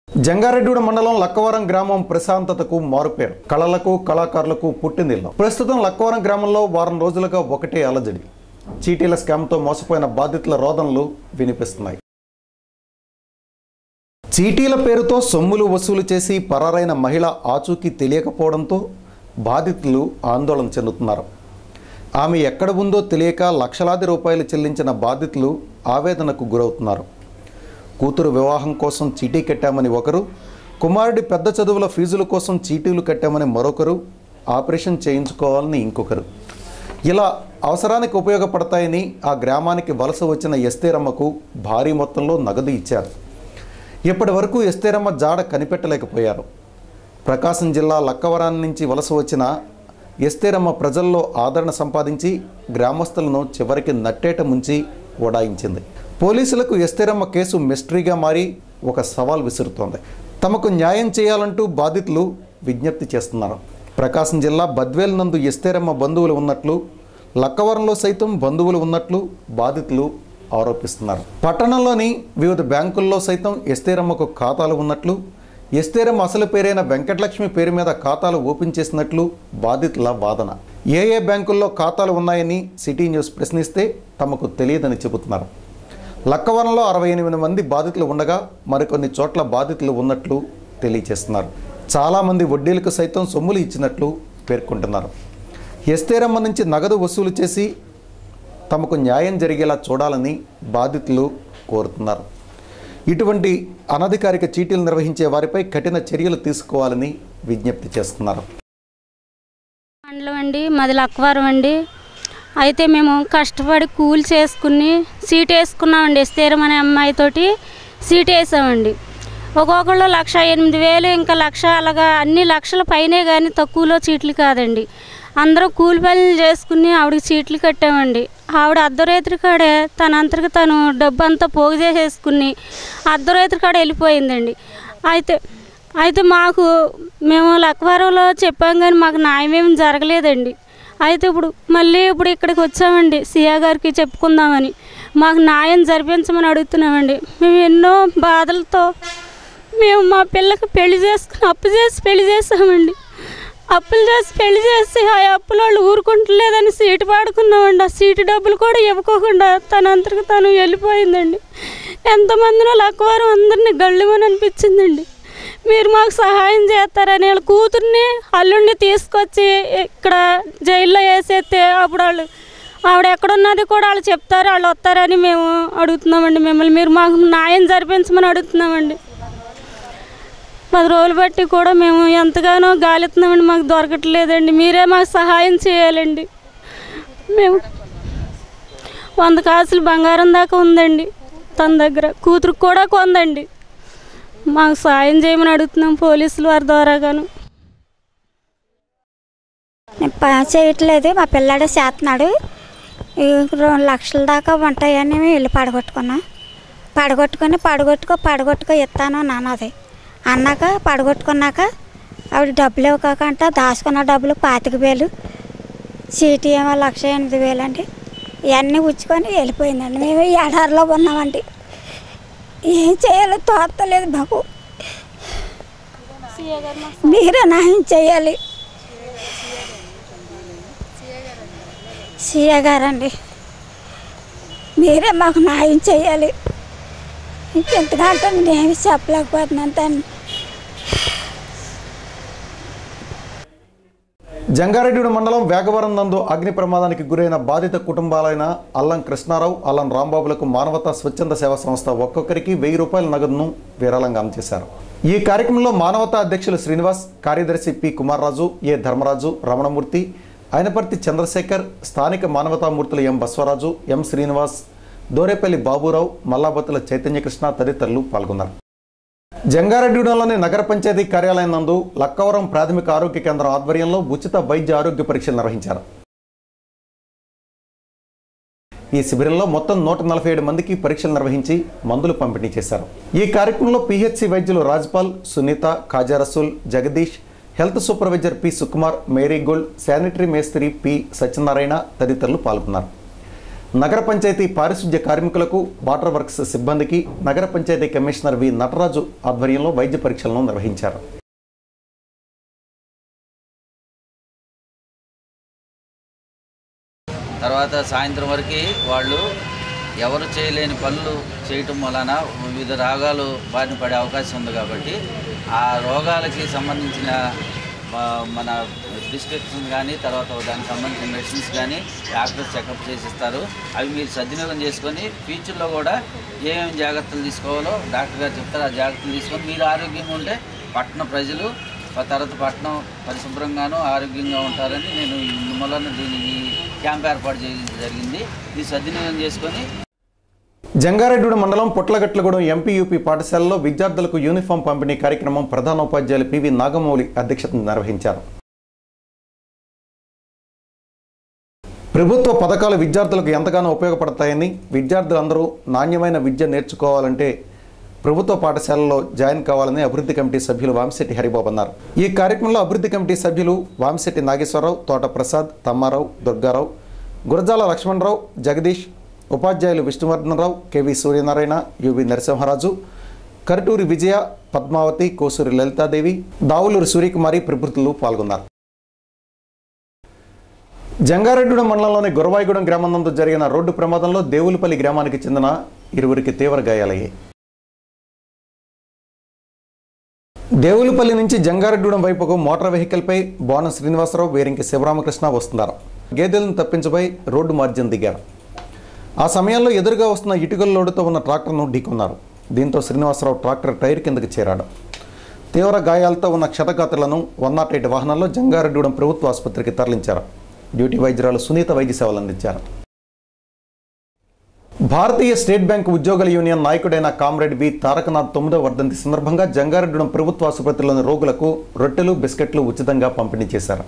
జంగారెడ్డిగూడెం మండలం లక్కవరం గ్రామం ప్రశాంతతకు మారుపేరు. కళలకు కళాకారులకు పుట్టినిల్లు. ప్రస్తుతం లక్కవరం గ్రామంలో వారం రోజులుగా ఒకటే అలజడి. చీటీల స్కామ్తో మోసపోయిన బాధితుల రోదనలు వినిపిస్తున్నాయి. చీటీల పేరుతో సొమ్ములు వసూలు చేసి పరారైన మహిళ ఆచూకీ తెలియకపోవడంతో బాధితులు ఆందోళన చెందుతున్నారు. ఆమె ఎక్కడ ఉందో తెలియక లక్షలాది రూపాయలు చెల్లించిన బాధితులు ఆవేదనకు గురవుతున్నారు. కూతురు వివాహం కోసం చీటీ కట్టామని ఒకరు, కుమారుడి పెద్ద చదువుల ఫీజుల కోసం చీటీలు కట్టామని మరొకరు, ఆపరేషన్ చేయించుకోవాలని ఇంకొకరు. ఇలా అవసరానికి ఉపయోగపడతాయని ఆ గ్రామానికి వలస వచ్చిన ఎస్తేరమ్మకు భారీ మొత్తంలో నగదు ఇచ్చారు. ఇప్పటి వరకు ఎస్తేరమ్మ జాడ కనిపెట్టలేకపోయారు. ప్రకాశం జిల్లా లక్కవరాన్ని నుంచి వలస వచ్చిన ఎస్తేరమ్మ ప్రజల్లో ఆదరణ సంపాదించి గ్రామస్తులను చివరికి నట్టేట ముంచి ఓడాయించింది. పోలీసులకు ఎస్తేరమ్మ కేసు మిస్టరీగా మారి ఒక సవాల్ విసురుతోంది. తమకు న్యాయం చేయాలంటూ బాధితులు విజ్ఞప్తి చేస్తున్నారు. ప్రకాశం జిల్లా బద్వేల్ నందు ఎస్తేరమ్మ బంధువులు ఉన్నట్లు, లక్కవరంలో సైతం బంధువులు ఉన్నట్లు బాధితులు ఆరోపిస్తున్నారు. పట్టణంలోని వివిధ బ్యాంకుల్లో సైతం ఎస్తేరమ్మకు ఖాతాలు ఉన్నట్లు, ఎస్తేరమ్మ అసలు పేరైన వెంకటలక్ష్మి పేరు మీద ఖాతాలు ఓపెన్ చేసినట్లు బాధితుల వాదన. ఏ బ్యాంకుల్లో ఖాతాలు ఉన్నాయని సిటీ న్యూస్ ప్రశ్నిస్తే తమకు తెలియదని చెబుతున్నారు. లక్కవరంలో 68 మంది బాధితులు ఉండగా మరికొన్ని చోట్ల బాధితులు ఉన్నట్లు తెలియజేస్తున్నారు. చాలామంది వడ్డీలకు సైతం సొమ్ములు ఇచ్చినట్లు పేర్కొంటున్నారు. ఎస్తేరమ్మ నుంచి నగదు వసూలు చేసి తమకు న్యాయం జరిగేలా చూడాలని బాధితులు కోరుతున్నారు. ఇటువంటి అనధికారిక చీటీలు నిర్వహించే వారిపై కఠిన చర్యలు తీసుకోవాలని విజ్ఞప్తి చేస్తున్నారు. మండలం అండి, మాది లక్కవరం అండి. అయితే మేము కష్టపడి కూలి చేసుకుని సీట్ వేసుకున్నామండి. ఎస్తేరం అనే అమ్మాయితోటి సీట్ వేసామండి. ఒక్కొక్కళ్ళు 1,08,000 ఇంకా 1,00,000 అలాగా అన్ని లక్షల పైనే కానీ తక్కువలో చీట్లు కాదండి. అందరూ కూలి పనులు చేసుకుని ఆవిడకి చీట్లు కట్టామండి. ఆవిడ అర్ధరాత్రి కాడే తనంతరికి తను డబ్బు అంతా పోగు చేసేసుకుని అర్ధరాత్రి కాడ వెళ్ళిపోయిందండి. అయితే మేము లక్కవరంలో చెప్పాం కానీ మాకు న్యాయం ఏమి జరగలేదండి. అయితే ఇప్పుడు ఇక్కడికి వచ్చామండి సిఆ గారికి చెప్పుకుందామని. మాకు న్యాయం జరిపించమని అడుగుతున్నామండి. మేము ఎన్నో బాధలతో మేము మా పిల్లకి పెళ్లి చేసుకుని అప్పు చేసి పెళ్లి చేసామండి. అప్పులు చేసి పెళ్లి చేసి ఆ అప్పుల వాళ్ళు ఊరుకుంటలేదని సీటు పాడుకున్నామండి. ఆ సీటు డబ్బులు కూడా ఇవ్వకోకుండా తనంతరికి తను వెళ్ళిపోయిందండి. ఎంతమందినో లక్కవరం అందరినీ గళ్ళమని అనిపించిందండి. మీరు మాకు సహాయం చేస్తారని వాళ్ళ కూతుర్ని అల్లుడిని తీసుకొచ్చి ఇక్కడ జైల్లో వేసేస్తే అప్పుడు ఆవిడ ఎక్కడున్నది కూడా వాళ్ళు చెప్తారు, వాళ్ళు వస్తారని మేము అడుగుతున్నామండి. మిమ్మల్ని మీరు మాకు న్యాయం జరిపించమని అడుగుతున్నామండి. 10 రోజులు బట్టి కూడా మేము ఎంతగానో గాలిస్తున్నామండి, మాకు దొరకట్లేదండి. మీరే మాకు సహాయం చేయాలండి. మేము 100 కాసులు బంగారం దాకా ఉందండి తన దగ్గర, కూతురుకు కూడా కొందండి. మాకు సాయం చేయమని అడుగుతున్నాం పోలీసుల వారి ద్వారాగాను. నేను చేయట్లేదు, మా పిల్లాడే చేస్తున్నాడు. 2 లక్షల దాకా ఉంటాయని మేము ఇల్లు పడగొట్టుకో ఇస్తాను నాన్నది అన్నాక పడగొట్టుకున్నాక ఆవిడ డబ్బులు ఇవ్వకంట దాచుకున్న డబ్బులు 25,000, చీటీ ఏమో 1,08,000 అండి. ఇవన్నీ ఉచ్చుకొని వెళ్ళిపోయిందండి. మేము ఎడారిలో ఉన్నామండి. ఏం చేయాలో తోస్తలేదు మాకు. మీరే న్యాయం చేయాలి. సిఏ గారండి, మీరే మాకు న్యాయం చేయాలి. ఇంకెంతకంటే నేనేమి చెప్పలేకపోతున్నాను దాన్ని. జంగారెడ్డిగూడెం మండలం వేగవరం నందు అగ్ని ప్రమాదానికి గురైన బాధిత కుటుంబాలైన అల్లం కృష్ణారావు, అల్లం రాంబాబులకు మానవతా స్వచ్ఛంద సేవా సంస్థ ఒక్కొక్కరికి 1000 రూపాయల నగదును విరాళంగా అందజేశారు. ఈ కార్యక్రమంలో మానవతా అధ్యక్షులు శ్రీనివాస్, కార్యదర్శి పి కుమార్రాజు, ఏ ధర్మరాజు, రమణమూర్తి, అయినపర్తి చంద్రశేఖర్, స్థానిక మానవతామూర్తులు ఎం బస్వరాజు, ఎం శ్రీనివాస్, దోరేపల్లి బాబురావు, మల్లాబత్తుల చైతన్యకృష్ణ తదితరులు పాల్గొన్నారు. జంగారెడ్డిగూడెంలోని నగర పంచాయతీ కార్యాలయం నందు లక్కవరం ప్రాథమిక ఆరోగ్య కేంద్రం ఆధ్వర్యంలో ఉచిత వైద్య ఆరోగ్య పరీక్షలు నిర్వహించారు. ఈ శిబిరంలో మొత్తం 147 మందికి పరీక్షలు నిర్వహించి మందులు పంపిణీ చేశారు. ఈ కార్యక్రమంలో పిహెచ్సి వైద్యులు Rajpal, Sunitha, Khaja Rasool, Jagadish, health supervisor P Sukumar, Marygold, sanitary మేస్త్రి పి సత్యనారాయణ తదితరులు పాల్గొన్నారు. నగర పంచాయతీ పారిశుధ్య కార్మికులకు, వాటర్ వర్క్స్ సిబ్బందికి నగర పంచాయతీ కమిషనర్ వి నటరాజు ఆధ్వర్యంలో వైద్య పరీక్షలను నిర్వహించారు. తర్వాత సాయంత్రం వరకు వాళ్ళు ఎవరు చేయలేని పనులు చేయటం వలన వివిధ రోగాలు బారిన పడే అవకాశం ఉంది. కాబట్టి ఆ రోగాలకి సంబంధించిన మన ప్రిస్క్రిప్షన్ కానీ, తర్వాత దానికి సంబంధించిన మెడిసిన్స్ కానీ డాక్టర్స్ చెకప్ చేసిస్తారు. అవి మీరు సద్వినియోగం చేసుకొని ఫ్యూచర్లో కూడా ఏమేమి జాగ్రత్తలు తీసుకోవాలో డాక్టర్ గారు చెప్తారు. ఆ జాగ్రత్తలు తీసుకొని మీరు ఆరోగ్యంగా ఉంటే పట్టణ ప్రజలు, తర్వాత పట్టణం పరిశుభ్రంగానూ ఆరోగ్యంగా ఉంటారని నేను మిమ్మల్ని దీనికి క్యాంప్ ఏర్పాటు చేయడం జరిగింది. ఇది సద్వినియోగం చేసుకొని జంగారెడ్డిగూడెం మండలం పొట్లగట్లగూడెం ఎంపీయూపీ పాఠశాలలో విద్యార్థులకు యూనిఫామ్ పంపిణీ కార్యక్రమం ప్రధానోపాధ్యాయులు పివి నాగమౌళి అధ్యక్షతన నిర్వహించారు. ప్రభుత్వ పథకాలు విద్యార్థులకు ఎంతగానో ఉపయోగపడతాయని, విద్యార్థులందరూ నాణ్యమైన విద్య నేర్చుకోవాలంటే ప్రభుత్వ పాఠశాలలో జాయిన్ కావాలని అభివృద్ధి కమిటీ సభ్యులు వామిశెట్టి హరిబాబు అన్నారు. ఈ కార్యక్రమంలో అభివృద్ధి కమిటీ సభ్యులు వామిశెట్టి నాగేశ్వరరావు, తోట ప్రసాద్, తమ్మారావు, దుర్గారావు, గురజాల లక్ష్మణరావు, జగదీష్, ఉపాధ్యాయులు విష్ణువర్ధనరావు, కెవి సూర్యనారాయణ, యువి నరసింహరాజు, కరటూరి విజయ, పద్మావతి, కోసూరి లలితాదేవి, దావులూరు సూర్యకుమారి ప్రభుత్వాలు పాల్గొన్నారు. జంగారెడ్డిగూడెం మండలంలోని గురవాయిగూడెం గ్రామం నందు జరిగిన రోడ్డు ప్రమాదంలో దేవులపల్లి గ్రామానికి చెందిన 20 తీవ్ర గాయాలయ్యాయి. దేవులపల్లి నుంచి జంగారెడ్డిగూడెం వైపుకు మోటార్ వెహికల్పై బోనం శ్రీనివాసరావు, వేరింకి శివరామకృష్ణ వస్తున్నారు. గేదెలను తప్పించబోయి రోడ్డు మార్జిన్ దిగారు. ఆ సమయంలో ఎదురుగా వస్తున్న ఇటుకల లోడుతో ఉన్న ట్రాక్టర్ను ఢీకొన్నారు. దీంతో శ్రీనివాసరావు ట్రాక్టర్ టైర్ కిందకి చేరాడు. తీవ్ర గాయాలతో ఉన్న క్షతగాత్రులను 108 వాహనాల్లో జంగారెడ్డిగూడెం ప్రభుత్వ ఆసుపత్రికి తరలించారు. డ్యూటీ వైద్యురాలు సునీత వైద్య సేవలు అందించారు. భారతీయ స్టేట్ బ్యాంక్ ఉద్యోగుల యూనియన్ నాయకుడైన కామ్రేడ్ వి తారకనాథ్ 9వ వర్ధంతి సందర్భంగా జంగారెడ్డిగూడెం ప్రభుత్వ ఆసుపత్రిలోని రోగులకు రొట్టెలు, బిస్కెట్లు ఉచితంగా పంపిణీ చేశారు.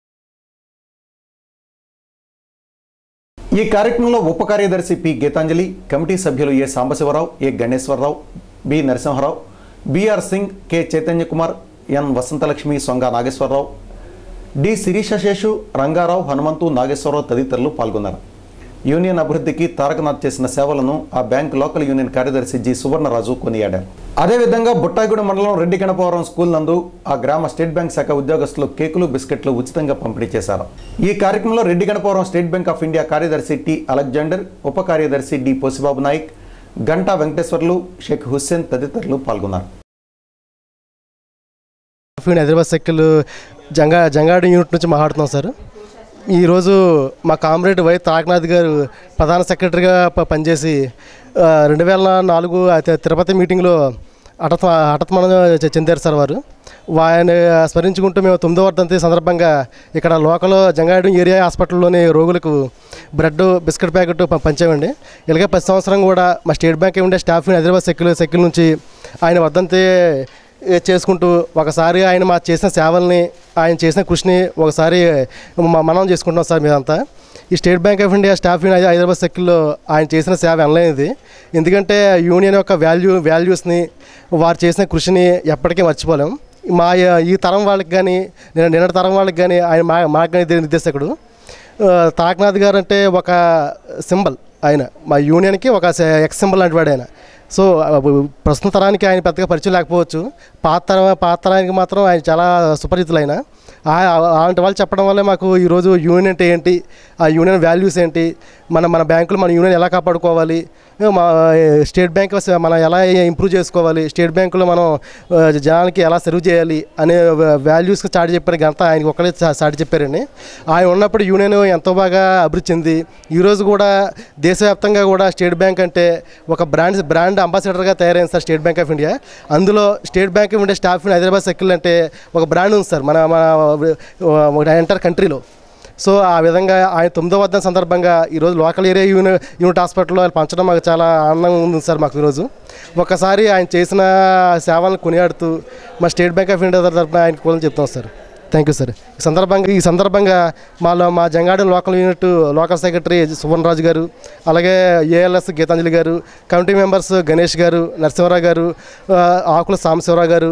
ఈ కార్యక్రమంలో ఉప కార్యదర్శి పి గీతాంజలి, కమిటీ సభ్యులు A Sambasivarao, A Ganeswararao, B Narasimharao, BR Singh, K Chaitanyakumar, N Vasanthalakshmi, Songa Nageswararao, D Sirishaseshu, Rangarao, Hanumanthu, Nageswararao తదితరులు పాల్గొన్నారు. యూనియన్ అభివృద్ధికి తారకనాథ్ చేసిన సేవలను ఆ బ్యాంక్ లోకల్ యూనియన్ కార్యదర్శి జి సువర్ణరాజు కొనియాడారు. అదేవిధంగా బుట్టాయిగూడెం మండలం రెడ్డి గణపవరం స్కూల్ నందు ఆ గ్రామ స్టేట్ బ్యాంక్ శాఖ ఉద్యోగస్తులు కేకులు, బిస్కెట్లు ఉచితంగా పంపిణీ చేశారు. ఈ కార్యక్రమంలో Reddy Ganapavaram State Bank of India కార్యదర్శి టి అలెగ్జాండర్, ఉప కార్యదర్శి డి పోసిబాబు నాయక్, గంటా వెంకటేశ్వర్లు, షేక్ హుస్సేన్ తదితరులు పాల్గొన్నారు. హైదరాబాద్ సైకిల్ జంగారెడ్డి యూనిట్ నుంచి మాట్లాడుతున్నాం సార్. ఈరోజు మా కామ్రేడ్ వై తారకనాథ్ గారు ప్రధాన సెక్రటరీగా పనిచేసి 2004 తిరుపతి మీటింగ్లో హఠాత్మరణం చెందారు సార్. ఆయన స్మరించుకుంటూ మేము 9వ వర్ధంతి సందర్భంగా ఇక్కడ లోకల్ జంగారెడ్డి ఏరియా హాస్పిటల్లోని రోగులకు బ్రెడ్, బిస్కెట్ ప్యాకెట్ పంచామండి. ఇలాగే 10 సంవత్సరం కూడా మా స్టేట్ బ్యాంక్ ఉండే స్టాఫ్ హైదరాబాద్ సైకిల్ నుంచి ఆయన వర్ధంతి చేసుకుంటూ ఒకసారి ఆయన మా చేసిన సేవల్ని, ఆయన చేసిన కృషిని ఒకసారి మనం చేసుకుంటున్నాం సార్. మీదంతా ఈ State Bank of India staff Hyderabad సర్కిల్లో ఆయన చేసిన సేవ ఎనలేనిది. ఎందుకంటే యూనియన్ యొక్క వాల్యూస్ని, వారు చేసిన కృషిని ఎప్పటికీ మర్చిపోలేం. మా ఈ తరం వాళ్ళకి కానీ, నిన్నటి తరం వాళ్ళకి కానీ ఆయన మార్గ నిర్దేశకుడు తారకనాథ్ గారు అంటే ఒక సింబల్. ఆయన మా యూనియన్కి ఒక ఎక్స్ సింబల్ లాంటి వాడు ఆయన. సో ప్రస్తుత తరానికి ఆయన పెద్దగా పరిచయం లేకపోవచ్చు, పాత తరానికి మాత్రం ఆయన చాలా సుపరిచితులు. ఆయన అలాంటి వాళ్ళు చెప్పడం వల్లే మాకు ఈరోజు యూనియన్ అంటే ఏంటి, ఆ యూనియన్ వాల్యూస్ ఏంటి, మన బ్యాంకులు మన యూనియన్ ఎలా కాపాడుకోవాలి, మా స్టేట్ బ్యాంక్ మనం ఎలా ఇంప్రూవ్ చేసుకోవాలి, స్టేట్ బ్యాంకులో మనం జనానికి ఎలా సర్వ్ చేయాలి అనే వాల్యూస్కి చాటి చెప్పారు. గంట ఆయనకి ఒక్కడే చాటి చెప్పారండి. ఆయన ఉన్నప్పుడు యూనియన్ ఎంతో బాగా అభివృద్ధి చెంది ఈరోజు కూడా దేశవ్యాప్తంగా కూడా స్టేట్ బ్యాంక్ అంటే ఒక బ్రాండ్ అంబాసిడర్గా తయారైంది sir State Bank of India. అందులో State Bank of India staff Hyderabad circle అంటే ఒక బ్రాండ్ ఉంది సార్ మన ఎంటైర్ కంట్రీలో. సో ఆ విధంగా ఆయన 9వ వర్ధంతి సందర్భంగా ఈరోజు లోకల్ ఏరియా యూనిట్ హాస్పిటల్లో పంచడం మాకు చాలా ఆనందంగా ఉంది సార్. మాకు ఈరోజు ఒకసారి ఆయన చేసిన సేవలను కొనియాడుతూ మా స్టేట్ బ్యాంక్ ఆఫ్ ఇండియా తరఫున ఆయనకు కూడా చెప్తాం సార్. Thank you sir. ఈ సందర్భంగా మా Jangareddy local unit local secretary Suvarnaraju గారు, అలాగే ఏఎల్ఎస్ గీతాంజలి గారు, కమిటీ మెంబర్స్ గణేష్ గారు, నరసింహరావు గారు, ఆకుల సాంబశివరావు గారు.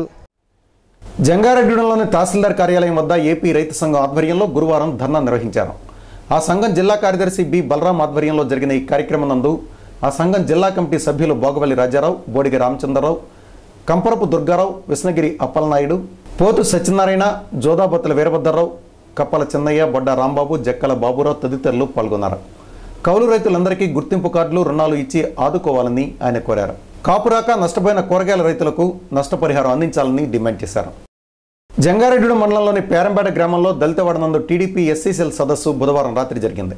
జంగారెడ్డిగూడెంలోని తహసీల్దార్ కార్యాలయం వద్ద ఏపీ రైతు సంఘం ఆధ్వర్యంలో గురువారం ధర్నా నిర్వహించారు. ఆ సంఘం జిల్లా కార్యదర్శి బి బలరాం ఆధ్వర్యంలో జరిగిన ఈ కార్యక్రమం నందు ఆ సంఘం జిల్లా కమిటీ సభ్యులు బోగవల్లి రాజారావు, బోడిగి రామచంద్రరావు, కంపరపు దుర్గారావు, విష్ణగిరి అప్పలనాయుడు, పోతు సత్యనారాయణ, జోదాబత్తుల వీరభద్రరావు, కప్పల చిన్నయ్య, బొడ్డ రాంబాబు, జక్కల బాబురావు తదితరులు పాల్గొన్నారు. కౌలు రైతులందరికీ గుర్తింపు కార్డులు, రుణాలు ఇచ్చి ఆదుకోవాలని ఆయన కోరారు. కాపురాక నష్టపోయిన కూరగాయల రైతులకు నష్టపరిహారం అందించాలని డిమాండ్ చేశారు. జంగారెడ్డి మండలంలోని పేరంపేట గ్రామంలో దళితవాడ నందు టీడీపీ ఎస్సీ సెల్ సదస్సు బుధవారం రాత్రి జరిగింది.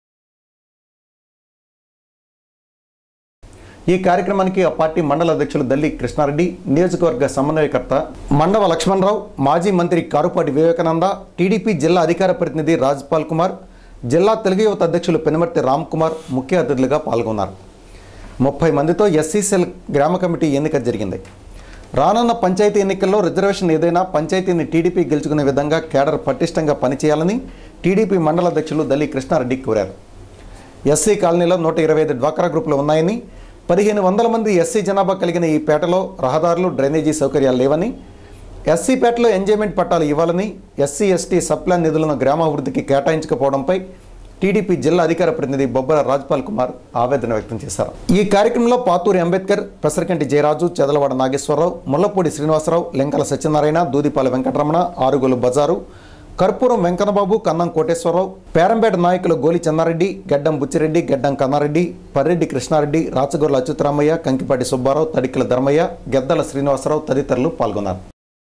ఈ కార్యక్రమానికి ఆ పార్టీ మండల అధ్యక్షులు దల్లి కృష్ణారెడ్డి, నియోజకవర్గ సమన్వయకర్త మండవ లక్ష్మణరావు, మాజీ మంత్రి కారుపాటి వివేకానంద, టీడీపీ జిల్లా అధికార ప్రతినిధి రాజ్పాల్ కుమార్, జిల్లా తెలుగు యువత అధ్యక్షులు పెనుమర్తి రామ్ కుమార్ ముఖ్య అతిథులుగా పాల్గొన్నారు. 30 మందితో ఎస్సీ సెల్ గ్రామ కమిటీ ఎన్నిక జరిగింది. రానున్న పంచాయతీ ఎన్నికల్లో రిజర్వేషన్ ఏదైనా పంచాయతీని టీడీపీ గెలుచుకునే విధంగా కేడర్ పటిష్టంగా పనిచేయాలని టీడీపీ మండల అధ్యక్షులు దల్లి కృష్ణారెడ్డి కోరారు. ఎస్సీ కాలనీలో 125 డ్వాక్రా గ్రూపులు ఉన్నాయని, 1500 మంది ఎస్సీ జనాభా కలిగిన ఈ పేటలో రహదారులు, డ్రైనేజీ సౌకర్యాలు లేవని, ఎస్సీ పేటలో ఎంజాయ్మెంట్ పట్టాలు ఇవ్వాలని, ఎస్సీ ఎస్టీ సప్లాన్ నిధులను గ్రామాభివృద్ధికి కేటాయించకపోవడంపై టీడీపీ జిల్లా అధికార ప్రతినిధి బొబ్బర రాజ్పాల్ కుమార్ ఆవేదన వ్యక్తం చేశారు. ఈ కార్యక్రమంలో పాతూరి అంబేద్కర్, పెసరకంటి జయరాజు, చెదలవాడ నాగేశ్వరరావు, ముల్లపూడి శ్రీనివాసరావు, లెంకల సత్యనారాయణ, దూదిపాల వెంకటరమణ, ఆరుగులు బజారు, కర్పూరం వెంకన్నబాబు, కన్నం కోటేశ్వరరావు, పేరంపేట నాయకులు గోలి చెన్నారెడ్డి, గడ్డం బుచ్చిరెడ్డి, గడ్డం కన్నారెడ్డి, పర్రెడ్డి కృష్ణారెడ్డి, రాచగొర్ల అచ్యుతరామయ్య, కంకిపాటి సుబ్బారావు, తడికల ధర్మయ్య, గెద్దల శ్రీనివాసరావు తదితరులు పాల్గొన్నారు.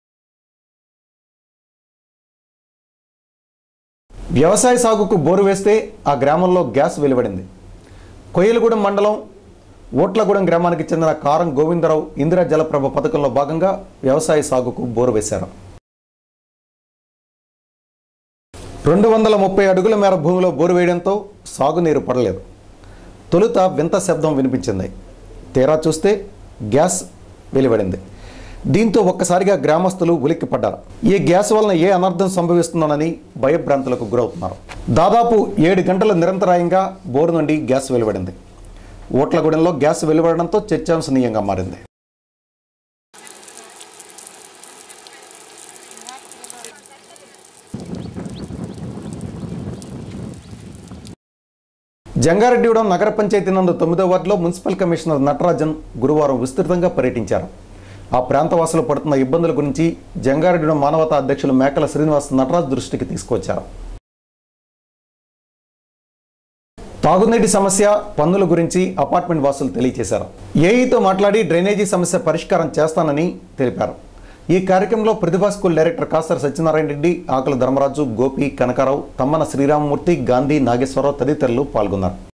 వ్యవసాయ సాగుకు బోరు వేస్తే ఆ గ్రామంలో గ్యాస్ వెలువడింది. కొయ్యలగూడెం మండలం ఓట్లగూడెం గ్రామానికి చెందిన కారం గోవిందరావు ఇందిరా జలప్రభ పథకంలో భాగంగా వ్యవసాయ సాగుకు బోరు వేశారు. 230 అడుగుల మేర భూమిలో బోరు వేయడంతో సాగునీరు పడలేదు. తొలుత వింత శబ్దం వినిపించింది. తీరా చూస్తే గ్యాస్ వెలువడింది. దీంతో ఒక్కసారిగా గ్రామస్తులు ఉలిక్కిపడ్డారు. ఈ గ్యాస్ వలన ఏ అనర్థం సంభవిస్తుందోనని భయభ్రాంతులకు గురవుతున్నారు. దాదాపు 7 గంటల నిరంతరాయంగా బోరు నుండి గ్యాస్ వెలువడింది. ఓట్లగూడెంలో గ్యాస్ వెలువడడంతో చర్చాంశనీయంగా మారింది. జంగారెడ్డిగూడెం నగర పంచాయతీ నందు 9వ వార్డులో మున్సిపల్ కమిషనర్ నటరాజన్ గురువారం విస్తృతంగా పర్యటించారు. ఆ ప్రాంతవాసులు పడుతున్న ఇబ్బందుల గురించి జంగారెడ్డిగూడెం మానవతా అధ్యక్షులు మేకల శ్రీనివాస్ నటరాజ్ దృష్టికి తీసుకొచ్చారు. తాగునీటి సమస్య, పన్నుల గురించి అపార్ట్మెంట్ వాసులు తెలియజేశారు. ఏఈతో మాట్లాడి డ్రైనేజీ సమస్య పరిష్కారం చేస్తానని తెలిపారు. ఈ కార్యక్రమంలో ప్రతిభా స్కూల్ డైరెక్టర్ కాసర్ సత్యనారాయణ రెడ్డి, ఆకుల ధర్మరాజు, గోపి, కనకారావు, తమ్మన శ్రీరామమూర్తి, గాంధీ, నాగేశ్వరరావు తదితరులు పాల్గొన్నారు.